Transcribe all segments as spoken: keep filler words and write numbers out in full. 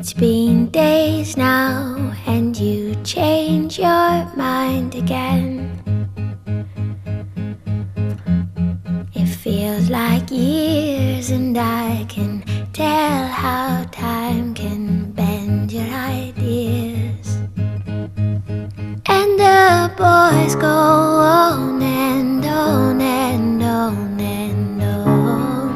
It's been days now, and you change your mind again. It feels like years, and I can tell how time can bend your ideas. And the boys go on and on and on and on.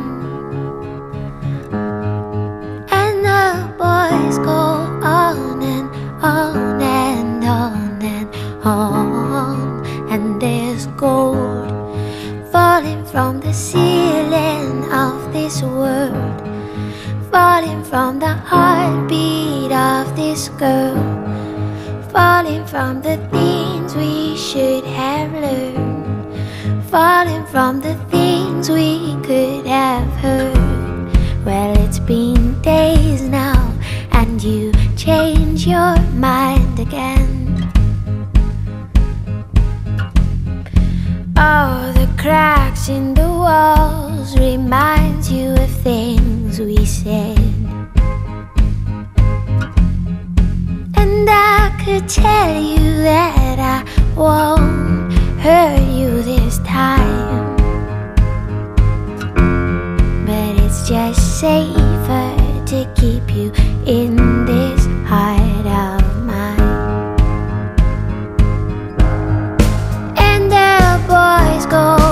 And the boys go on and on and on and on. And there's gold falling from the ceiling of this world, falling from the heartbeat of this girl, falling from the things we should have learned, falling from the things we could have heard. Well, it's been days now, and you change your mind again. Oh, the cracks in the walls reminds you of things we said. And I could tell you that I won't hurt you this time, but it's just safer to keep you in this heart of mine. And the boys go